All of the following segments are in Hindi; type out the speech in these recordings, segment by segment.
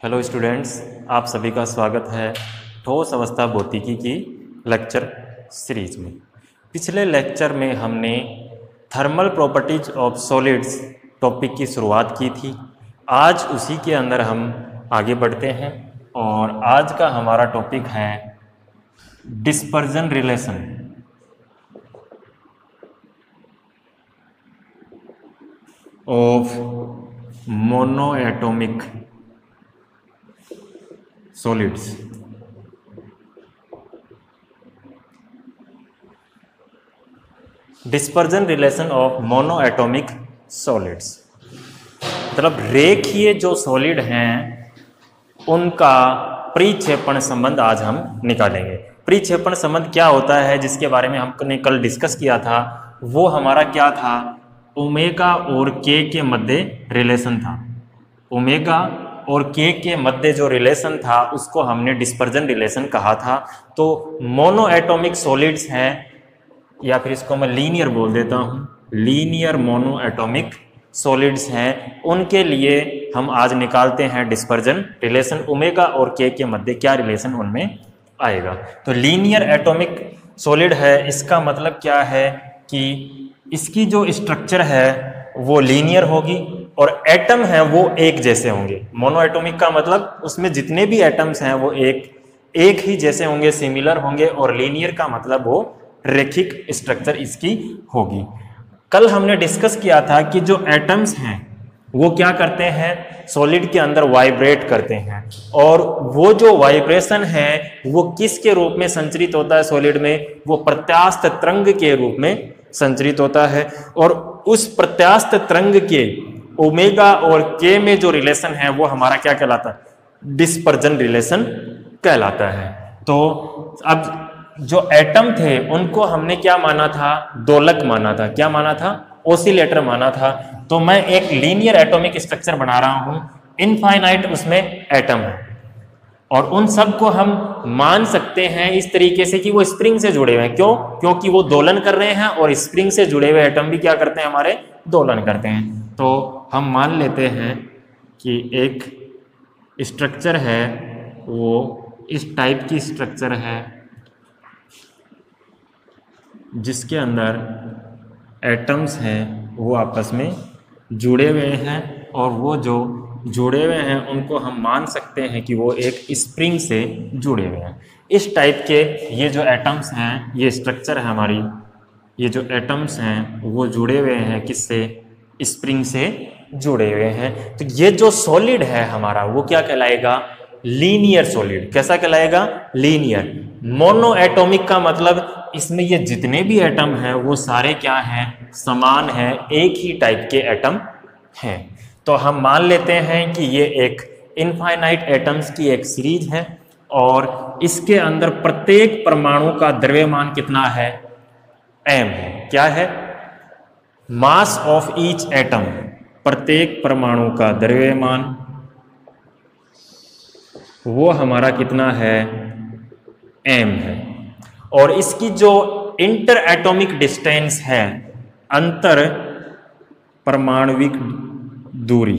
हेलो स्टूडेंट्स, आप सभी का स्वागत है ठोस अवस्था भौतिकी की लेक्चर सीरीज में। पिछले लेक्चर में हमने thermal properties of solids topic की शुरुआत की थी। आज उसी के अंदर हम आगे बढ़ते हैं और आज का हमारा टॉपिक है dispersion relation. Of monoatomic solids. Dispersion relation of monoatomic solids मतलब रेखीय जो सॉलिड हैं उनका परिक्षेपण संबंध आज हम निकालेंगे। परिक्षेपण संबंध क्या होता है, जिसके बारे में हमने कल डिस्कस किया था, वो हमारा क्या था, ओमेगा और के के मध्य रिलेशन था। ओमेगा और के के मध्य जो रिलेशन था उसको हमने डिस्पर्जन रिलेशन कहा था। तो मोनोएटॉमिक सॉलिड्स हैं, या फिर इसको मैं लीनियर बोल देता हूँ, लीनियर मोनोएटॉमिक सॉलिड्स हैं, उनके लिए हम आज निकालते हैं डिस्पर्जन रिलेशन। ओमेगा और के मध्य क्या रिलेशन उनमें आएगा। तो लीनियर एटॉमिक सॉलिड है, इसका मतलब क्या है कि इसकी जो स्ट्रक्चर है वो लीनियर होगी और एटम है वो एक जैसे होंगे। मोनोएटॉमिक का मतलब उसमें जितने भी एटम्स हैं वो एक ही जैसे होंगे, सिमिलर होंगे, और लीनियर का मतलब वो रेखिक स्ट्रक्चर इसकी होगी। कल हमने डिस्कस किया था कि जो एटम्स हैं वो क्या करते हैं, सॉलिड के अंदर वाइब्रेट करते हैं, और वो जो वाइब्रेशन है वो किसके रूप में संचरित होता है सॉलिड में, वो प्रत्यास्थ तरंग के रूप में संचरित होता है। और उस प्रत्यास्थ तरंग के ओमेगा और के में जो रिलेशन है वो हमारा क्या कहलाता है, डिस्पर्जन रिलेशन कहलाता है। तो अब जो एटम थे उनको हमने क्या माना था, दोलक माना था। क्या माना था, ओसिलेटर माना था। तो मैं एक लीनियर एटॉमिक स्ट्रक्चर बना रहा हूं, इनफाइनाइट उसमें एटम है, और उन सब को हम मान सकते हैं इस तरीके से कि वो स्प्रिंग से जुड़े हुए हैं। क्यों? क्योंकि वो दोलन कर रहे हैं, और स्प्रिंग से जुड़े हुए एटम भी क्या करते हैं, हमारे दोलन करते हैं। तो हम मान लेते हैं कि एक स्ट्रक्चर है वो इस टाइप की स्ट्रक्चर है जिसके अंदर एटम्स हैं वो आपस में जुड़े हुए हैं, और वो जो जुड़े हुए हैं उनको हम मान सकते हैं कि वो एक स्प्रिंग से जुड़े हुए हैं। इस टाइप के ये जो एटम्स हैं, ये स्ट्रक्चर है हमारी, ये जो एटम्स हैं वो जुड़े हुए हैं किससे, स्प्रिंग से जुड़े हुए हैं। तो ये जो सॉलिड है हमारा वो क्या कहलाएगा, लीनियर सॉलिड। कैसा कहलाएगा, लीनियर। मोनोएटॉमिक का मतलब इसमें ये जितने भी एटम हैं वो सारे क्या हैं, समान हैं, एक ही टाइप के एटम हैं। तो हम मान लेते हैं कि ये एक इनफाइनाइट एटम्स की एक सीरीज है, और इसके अंदर प्रत्येक परमाणु का द्रव्यमान कितना है, m है। क्या है, मास ऑफ ईच एटम, प्रत्येक परमाणु का द्रव्यमान वो हमारा कितना है, m है। और इसकी जो इंटर एटॉमिक डिस्टेंस है, अंतर परमाणविक दूरी,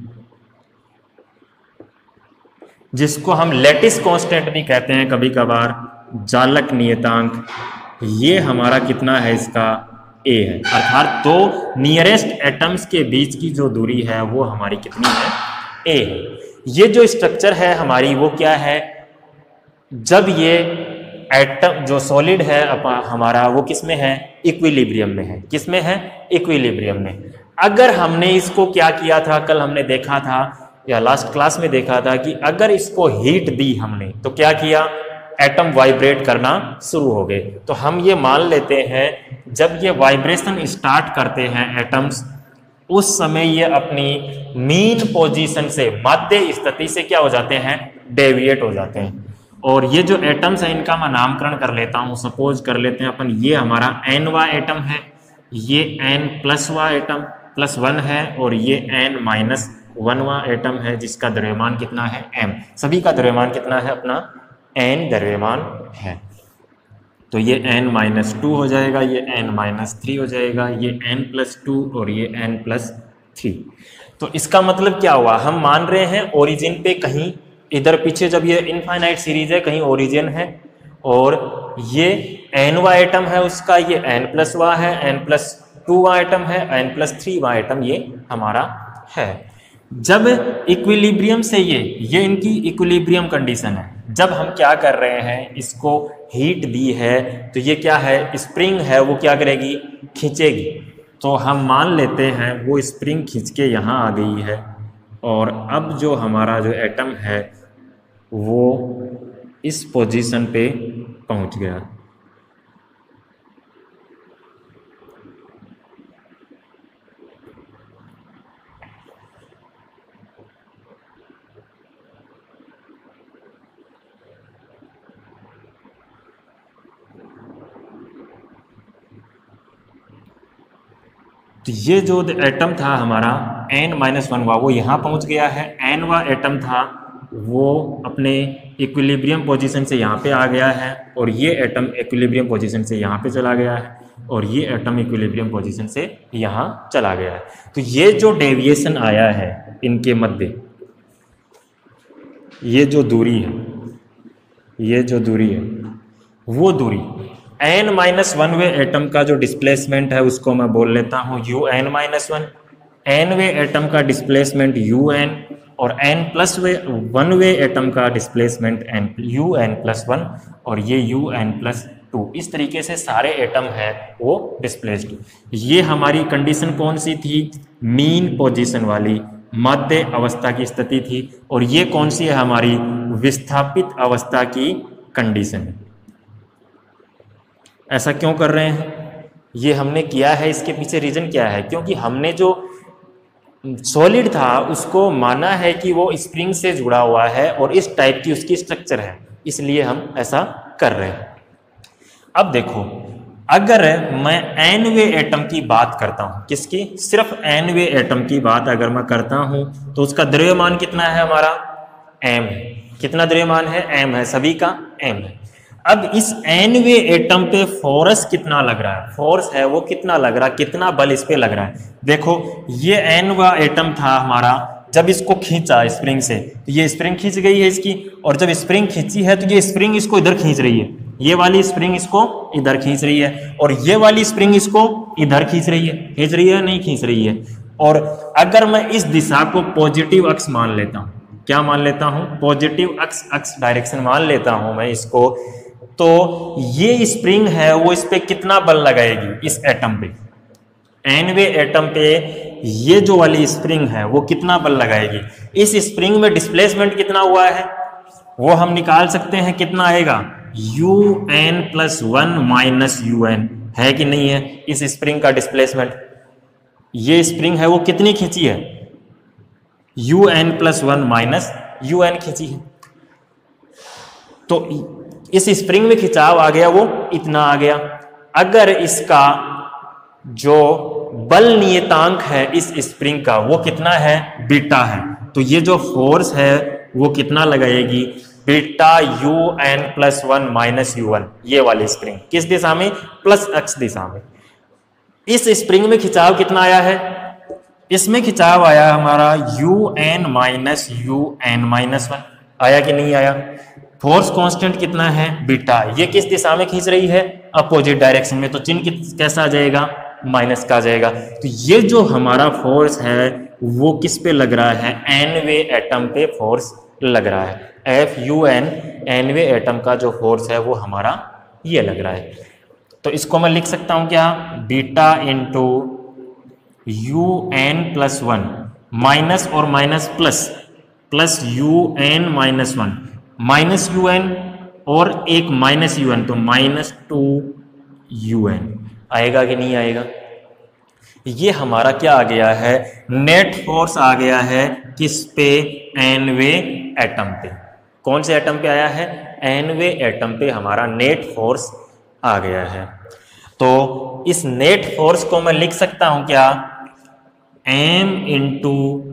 जिसको हम लैटिस कांस्टेंट भी कहते हैं कभी कभार, जालक नियतांक, ये हमारा कितना है, इसका a है। अर्थात दो नियरेस्ट एटम्स के बीच की जो दूरी है वो हमारी कितनी है, a है। ये जो स्ट्रक्चर है हमारी वो क्या है, जब ये एटम जो सॉलिड है हमारा वो किस में है, इक्विलिब्रियम में है। किस में है, इक्विलिब्रियम में। अगर हमने इसको क्या किया था, कल हमने देखा था या लास्ट क्लास में देखा था कि अगर इसको हीट दी हमने तो क्या किया, एटम वाइब्रेट करना शुरू हो गए। तो हम ये मान लेते हैं जब ये वाइब्रेशन स्टार्ट करते हैं एटम्स, उस समय ये अपनी मीन पोजीशन से, माध्य स्थिति से क्या हो जाते हैं, डेविएट हो जाते हैं। और ये जो एटम्स हैं इनका मैं नामकरण कर लेता हूँ। सपोज कर लेते हैं अपन, ये हमारा n-वा एटम है, ये n+वा एटम +1 है, और ये n-1वा एटम है जिसका द्रव्यमान कितना है, m। सभी का द्रव्यमान कितना है, अपना n द्रव्यमान है। तो ये n-2 हो जाएगा, ये n-3 हो जाएगा, ये n+2 और ये n+3। तो इसका मतलब क्या हुआ, हम मान रहे हैं ओरिजिन पे कहीं इधर पीछे, जब ये इनफाइनाइट सीरीज है कहीं ओरिजिन है, और ये nवा एटम है उसका, ये n+1 है, n+2 एटम है, n+3 एटम ये हमारा है। जब इक्विलिब्रियम से ये इनकी इक्विलिब्रियम कंडीशन है, जब हम क्या कर रहे हैं, इसको हीट दी है तो ये क्या है, स्प्रिंग है, वो क्या करेगी, खींचेगी। तो हम मान लेते हैं वो स्प्रिंग खींच के यहाँ आ गई है, और अब जो हमारा जो एटम है वो इस पोजीशन पे पहुँच गया। तो ये जो एटम था हमारा n-1 वो यहाँ पहुँच गया है, nवा एटम था वो अपने इक्विलिब्रियम पोजीशन से यहाँ पे आ गया है, और ये एटम इक्विलिब्रियम पोजीशन से यहाँ पे चला गया है, और ये एटम इक्विलिब्रियम पोजीशन से यहाँ चला गया है। तो ये जो डेविएशन आया है इनके मध्य, ये जो दूरी है, वो दूरी n-1वे एटम का जो डिस्प्लेसमेंट है उसको मैं बोल लेता हूँ un-1, nवे एटम का डिस्प्लेसमेंट un, और n+1वे एटम का डिस्प्लेसमेंट un+1, और ये un+2। इस तरीके से सारे एटम हैं वो डिस्प्लेस्ड। ये हमारी कंडीशन कौन सी थी, मीन पोजीशन वाली, मध्य अवस्था की स्थिति थी, और ये कौन सी है, हमारी विस्थापित अवस्था की कंडीशन है। ऐसा क्यों कर रहे हैं, ये हमने किया है, इसके पीछे रीजन क्या है, क्योंकि हमने जो सॉलिड था उसको माना है कि वो स्प्रिंग से जुड़ा हुआ है और इस टाइप की उसकी स्ट्रक्चर है, इसलिए हम ऐसा कर रहे हैं। अब देखो, अगर मैं nवे एटम की बात करता हूं, किसकी, सिर्फ nवे एटम की बात अगर मैं करता हूं, तो उसका द्रव्यमान कितना है, हमारा m है। कितना द्रव्यमान है, m है, सभी का m है। अब इस nवे एटम पे फोर्स कितना लग रहा है, फोर्स है वो कितना लग रहा है, कितना बल इस पे लग रहा है। देखो, ये nवा एटम था हमारा, जब इसको खींचा स्प्रिंग से, तो ये स्प्रिंग खींच गई है इसकी, और जब स्प्रिंग खींची है तो ये स्प्रिंग इसको इधर खींच रही है, ये वाली स्प्रिंग इसको इधर खींच रही है, और ये वाली स्प्रिंग इसको इधर खींच रही है, नहीं खींच रही है। और अगर मैं इस दिशा को पॉजिटिव अक्स मान लेता हूं, क्या मान लेता हूं, पॉजिटिव अक्स डायरेक्शन मान लेता हूं मैं इसको, तो ये स्प्रिंग है वो इस पे कितना बल लगाएगी, इस एटम पे, nवे एटम पे ये जो वाली स्प्रिंग है वो कितना बल लगाएगी। इस स्प्रिंग में डिस्प्लेसमेंट कितना हुआ है वो हम निकाल सकते हैं, कितना आएगा, un+1 माइनस un, है कि नहीं है। इस स्प्रिंग का डिस्प्लेसमेंट, ये स्प्रिंग है वो कितनी खींची है, un+1 माइनस un खींची है। तो इस स्प्रिंग में खिंचाव आ गया, वो इतना आ गया। अगर इसका जो बल नियतांक है इस स्प्रिंग का वो कितना है, बीटा है, तो ये जो फोर्स है वो कितना लगाएगी, बीटा un+1 माइनस un, ये वाली स्प्रिंग किस दिशा में, प्लस x दिशा में। इस स्प्रिंग में खिंचाव कितना आया है, इसमें खिंचाव आया हमारा un-1 आया कि नहीं आया। फोर्स कांस्टेंट कितना है, बीटा, ये किस दिशा में खींच रही है, अपोजिट डायरेक्शन में, तो चिन्ह कैसा आ जाएगा, माइनस का आ जाएगा। तो ये जो हमारा फोर्स है वो किस पे लग रहा है, nवे एटम पे फोर्स लग रहा है। Fun nवे एटम का जो फोर्स है वो हमारा ये लग रहा है। तो इसको मैं लिख सकता हूं क्या, बीटा इंटू un+1 माइनस और minus plus, plus un-1 minus un और एक माइनस un, तो -2un आएगा कि नहीं आएगा। ये हमारा क्या आ गया है, नेट फोर्स आ गया है किस पे, nवे एटम पे। कौन से एटम पे आया है, nवे एटम पे हमारा नेट फोर्स आ गया है। तो इस नेट फोर्स को मैं लिख सकता हूं क्या, m into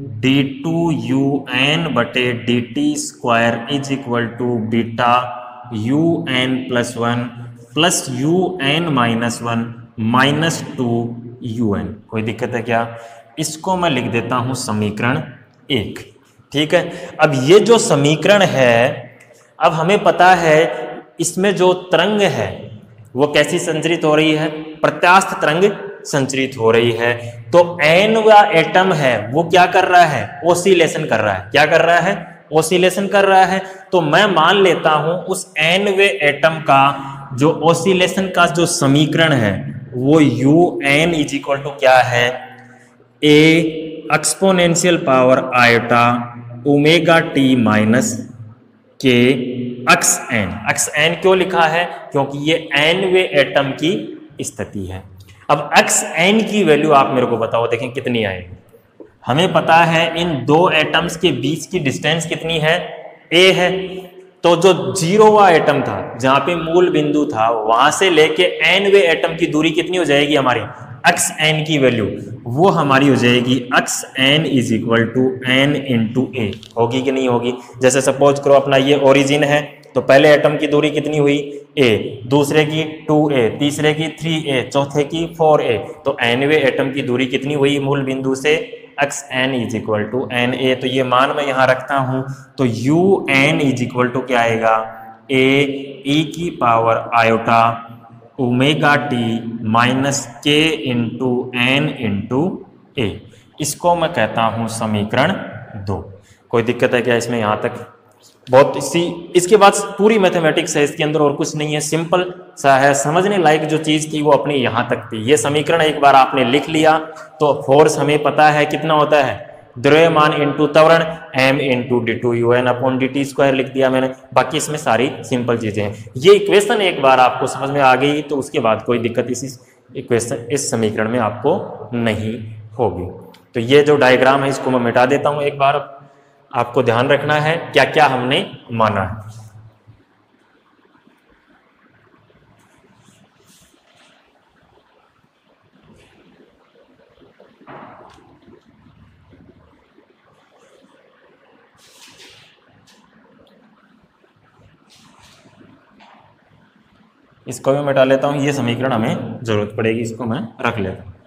d2un/dt² is equal to beta un+1 plus un-1 -2un। कोई दिक्कत है क्या, इसको मैं लिख देता हूं समीकरण 1। ठीक है, अब ये जो समीकरण है, अब हमें पता है इसमें जो तरंग है वो कैसी संचरित हो रही है, प्रत्यास्थ तरंग संचरित हो रही है। तो nवा एटम है वो क्या कर रहा है, ओसिलेशन कर रहा है। क्या कर रहा है, ओसिलेशन कर रहा है। तो मैं मान लेता हूं उस nवे एटम का जो ओसिलेशन का जो समीकरण है वो un इज इक्वल टू क्या है, a exponential power iota omega T minus K X N क्यों लिखा है, क्योंकि ये nवे एटम की स्थिति है। अब एक्स एन की वैल्यू आप मेरे को बताओ, देखें कितनी आएगी। हमें पता है इन दो एटम्स के बीच की डिस्टेंस कितनी है, a है। तो जो 0वां एटम था जहां पे मूल बिंदु था वहां से लेके nवे एटम की दूरी कितनी हो जाएगी हमारी, एक्स एन की वैल्यू वो हमारी हो जाएगी X N is equal to N into A. होगी कि नहीं होगी। जैसे सपोज करो अपना ये ओरिजिन है, तो पहले एटम की दूरी कितनी हुई a, दूसरे की 2a, तीसरे की 3a, चौथे की 4a। तो nवे एटम की दूरी कितनी हुई मूल बिंदु से, x N is equal to n a. तो ये मान मैं यहां रखता हूं, तो u n is equal to क्या आएगा, a e की power iota omega T minus k into n into a. इसको मैं कहता हूं समीकरण 2। कोई दिक्कत है क्या इसमें यहां तक? बहुत इसके बाद पूरी मैथमेटिक्स है, इसके अंदर और कुछ नहीं है, सिंपल सा है। समझने लायक जो चीज थी वो अपनी यहां तक थी। ये समीकरण एक बार आपने लिख लिया तो फोर्स हमें पता है कितना होता है, द्रव्यमान इंटू त्वरण m into d two u n upon d t square लिख दिया मैंने। बाकी इसमें सारी सिंपल चीजें हैं। ये इक्वेशन एक बार आपको समझ में आ गई तो उसके बाद कोई दिक्कत इस इक्वेशन इस समीकरण में आपको नहीं होगी। तो ये जो डायग्राम है इसको मैं मिटा देता हूं एक बार। आपको ध्यान रखना है क्या क्या हमने माना है। इसको भी मिटा लेता हूं, ये समीकरण हमें जरूरत पड़ेगी, इसको मैं रख लेता हूं।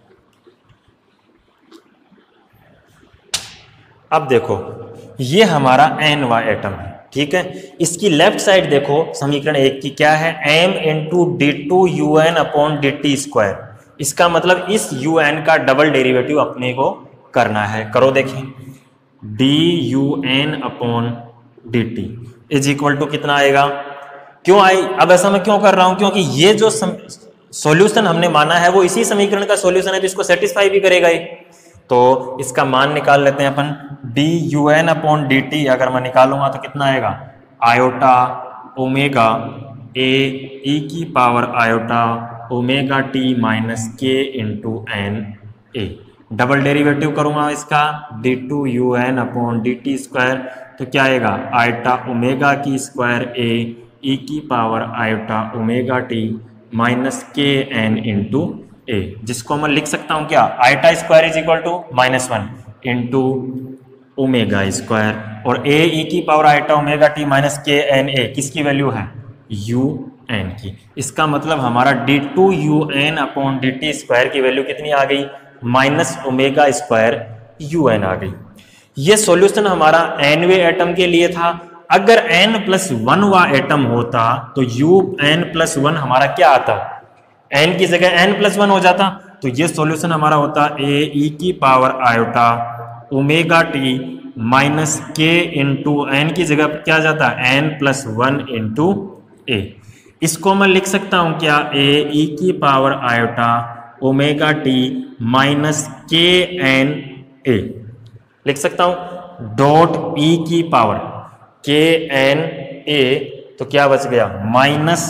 अब देखो ये हमारा nवा एटम है, ठीक है। इसकी लेफ्ट साइड देखो समीकरण 1 की क्या है, m into d two u n upon d t square. इसका मतलब इस यू एन का डबल डेरिवेटिव अपने को करना है। करो देखें, d u n upon d t is equal to कितना आएगा। क्यों आई, अब ऐसा मैं क्यों कर रहा हूं, क्योंकि ये जो सॉल्यूशन हमने माना है वो इसी समीकरण का सॉल्यूशन है, तो इसको सेटिस्फाई भी करेगा ही। तो इसका मान निकाल लेते हैं अपन, d u n upon d t अगर मैं निकालूंगा तो कितना आएगा, आयोटा ओमेगा ए ई की power iota omega T minus k into n a. Double derivative करूंगा इसका, d two u n upon d t square, तो क्या आएगा, आयोटा ओमेगा की स्क्वायर ए ई की power iota omega T minus k n into a, जिसको मैं लिख सकता हूं क्या, iota square is equal to -1 into omega square, और ए ई की power iota omega T minus k n ए किसकी वैल्यू है, यू एन की। इसका मतलब हमारा d two u n upon d t square की वैल्यू कितनी आ गई, minus omega square u n आ गई। ये सॉल्यूशन हमारा nवे एटम के लिए था। अगर n+1वां एटम होता तो un+1 हमारा क्या आता, n की जगह n+1 हो जाता। तो ये सॉल्यूशन हमारा होता a e की power iota omega T minus k into n की जगह क्या जाता, n+1 इंटू ए। इसको मैं लिख सकता हूं क्या, a e की power iota omega T minus k n a लिख सकता हूं, डॉट e की पावर के एन ए, तो क्या बच गया, माइनस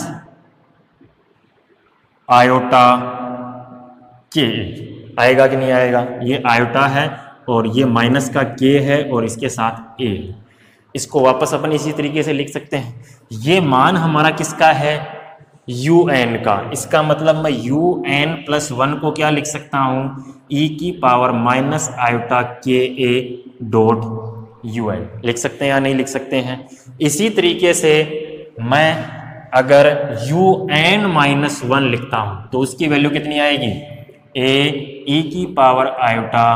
आयोटा के। आएगा कि नहीं आएगा, ये आयोटा है और ये माइनस का के है और इसके साथ ए। इसको वापस अपन इसी तरीके से लिख सकते हैं। ये मान हमारा किसका है, यू एन का। इसका मतलब मैं यू n+1 को क्या लिख सकता हूं, ई की power minus iota k a dot u N लिख सकते हैं या नहीं लिख सकते हैं। इसी तरीके से मैं अगर un-1 लिखता हूं तो उसकी वैल्यू कितनी आएगी, ए ई की power iota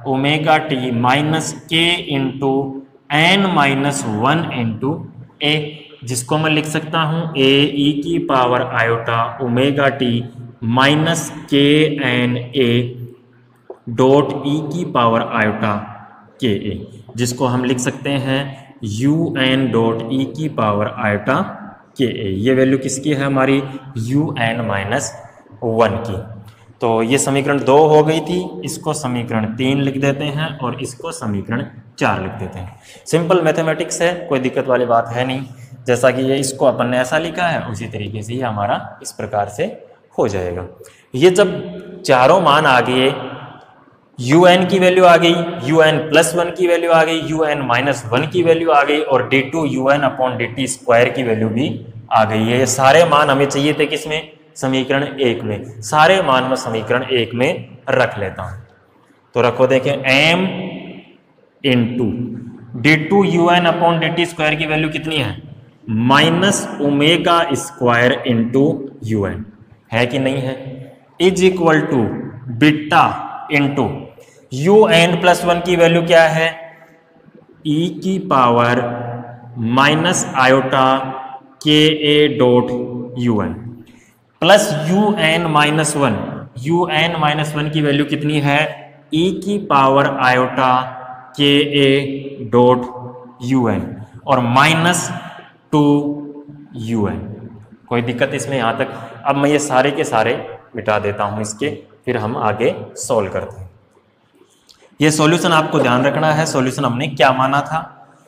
omega T minus k into n minus 1 into a, जिसको मैं लिख सकता हूं ए ई की power iota omega T minus k n a dot e की पावर आयोटा के ए, जिसको हम लिख सकते हैं यू एन डॉट ई की पावर आयोटा के ए। ये वैल्यू किसकी है हमारी यू एन माइनस 1 की। तो ये समीकरण 2 हो गई थी, इसको समीकरण 3 लिख देते हैं और इसको समीकरण 4 लिख देते हैं। सिंपल मैथमेटिक्स है, कोई दिक्कत वाली बात है नहीं। जैसा कि ये इसको अपन ने ऐसा लिखा है उसी तरीके से ये हमारा इस प्रकार से हो जाएगा। ये जब चारों मान आ गए, यू एन की वैल्यू आ गई, यू एन प्लस 1 की वैल्यू आ गई, यू एन माइनस 1 की वैल्यू आ गई और d two u n upon d t square की वैल्यू भी आ गई है। ये सारे मान हमें चाहिए थे किसमें, समीकरण 1 में। सारे मान में समीकरण 1 में रख लेता हूं, तो रखो देखें m into d two u n upon d t square की वैल्यू कितनी है minus omega square into u n, है कि नहीं है, is equal to beta into u n plus 1 की वैल्यू क्या है ई की power minus iota k a dot u n plus u n minus 1, u n minus 1 की वैल्यू कितनी है ई की power iota k a dot u n और माइनस 2 यू एन। कोई दिक्कत इसमें यहाँ तक? अब मैं ये सारे के सारे मिटा देता हूँ इसके, फिर हम आगे सॉल्व करते हैं। ये सॉल्यूशन आपको ध्यान रखना है, सॉल्यूशन हमने क्या माना था।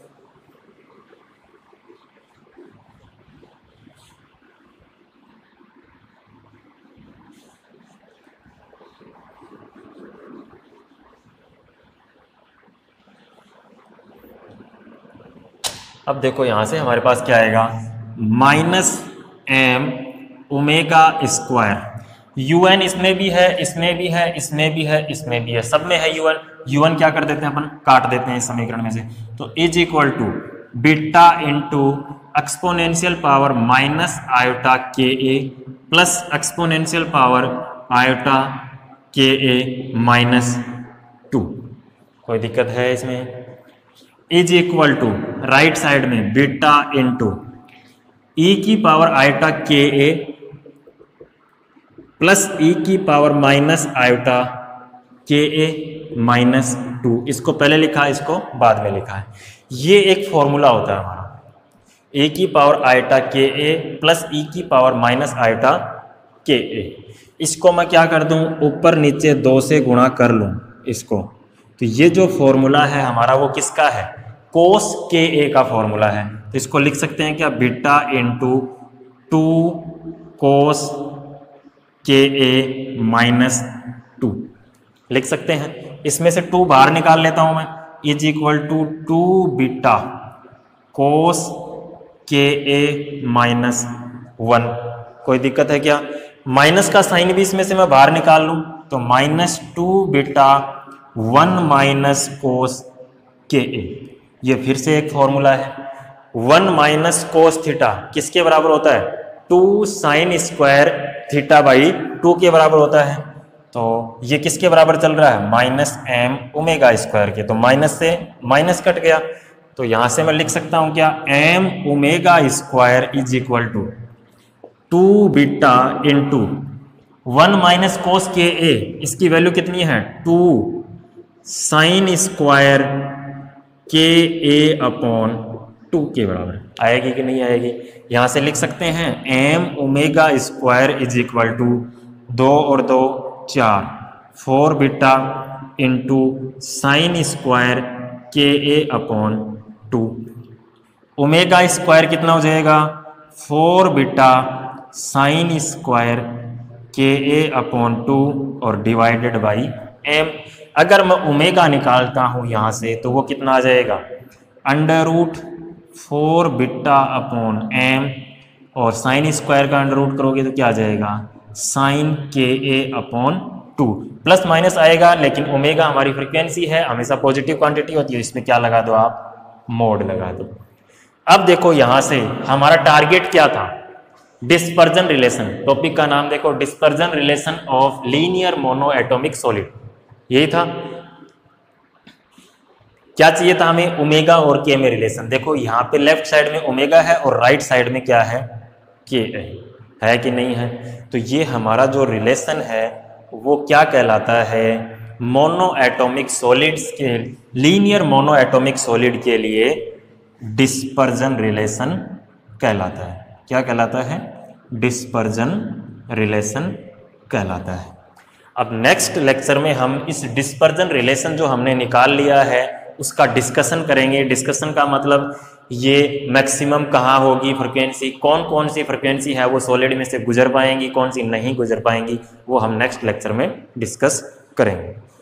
अब देखो यहां से हमारे पास क्या आएगा minus m omega square, u n इसमें भी है, इसमें भी है, इसमें भी है, इसमें भी है, सब में है यू एन। यू एन क्या कर देते हैं अपन, काट देते हैं इस समीकरण में से, तो is equal to beta into exponential power minus iota k a plus exponential power iota k a minus 2। कोई दिक्कत है इसमें? Is equal to right side में बीटा इंटू ई की power iota k a plus ई की power minus iota k a minus 2। इसको पहले लिखा है, इसको बाद में लिखा है। ये एक फॉर्मूला होता है हमारा, ए की power iota k a plus ई की पावर माइनस आयोटा के ए। इसको मैं क्या कर दूं, ऊपर नीचे 2 से गुणा कर लूं इसको, तो ये जो फॉर्मूला है हमारा वो किसका है, कोस के ए का फॉर्मूला है। तो इसको लिख सकते हैं क्या, beta into 2 cos k a minus 2 लिख सकते हैं। इसमें से 2 बाहर निकाल लेता हूं मैं, is equal to 2 beta cos k a minus 1। कोई दिक्कत है क्या? माइनस का साइन भी इसमें से मैं बाहर निकाल लूं, तो minus 2 beta 1 minus cos k ए। ये फिर से एक फॉर्मूला है, 1 माइनस कोस थीटा किसके बराबर होता है, 2 साइन स्क्वायर थीटा बाई 2 के बराबर होता है। तो ये किसके बराबर चल रहा है, माइनस एम ओमेगा स्क्वायर के। तो माइनस से माइनस कट गया, तो यहां से मैं लिख सकता हूं क्या, m omega square is equal to 2 beta into 1 minus cos k a, इसकी वैल्यू कितनी है 2 साइन स्क्वायर के ए अपॉन 2 के बराबर। आएगी कि नहीं आएगी? यहां से लिख सकते हैं m omega square is equal to 2 और 2 4, 4 बीटा इंटू साइन स्क्वायर के ए अपॉन 2। ओमेगा स्क्वायर कितना हो जाएगा, 4 बीटा साइन स्क्वायर के ए अपॉन 2 और डिवाइडेड बाई एम। अगर मैं ओमेगा निकालता हूं यहां से तो वो कितना आ जाएगा, under root 4 beta upon m, और साइन स्क्वायर का अंडर रूट करोगे तो क्या आ जाएगा, साइन के ए अपॉन 2। प्लस माइनस आएगा, लेकिन ओमेगा हमारी फ्रीक्वेंसी है, हमेशा पॉजिटिव क्वांटिटी होती है, इसमें क्या लगा दो आप, मोड लगा दो। अब देखो यहां से हमारा टारगेट क्या था, डिस्पर्जन रिलेशन। टॉपिक का नाम देखो, dispersion relation of linear mono atomic solid, यही था। क्या चाहिए था हमें? ओमेगा और के में रिलेशन। देखो यहाँ पे लेफ्ट साइड में ओमेगा है और राइट साइड में क्या है? के है कि नहीं है? तो ये हमारा जो रिलेशन है वो क्या कहलाता है? मोनो एटॉमिक सॉलिड्स के, लीनियर मोनो एटॉमिक सॉलिड के लिए डिस्पर्जन रिलेशन कहलाता है। क्या कहलाता है? डिस्पर्जन रिलेशन कहलाता है। अब नेक्स्ट लेक्चर में हम इस डिस्पर्जन रिलेशन जो हमने निकाल लिया है उसका डिस्कशन करेंगे। डिस्कशन का मतलब ये मैक्सिमम कहाँ होगी फ्रिक्वेंसी, कौन कौन सी फ्रिक्वेंसी है वो सॉलिड में से गुजर पाएंगी, कौन सी नहीं गुजर पाएंगी, वो हम नेक्स्ट लेक्चर में डिस्कस करेंगे।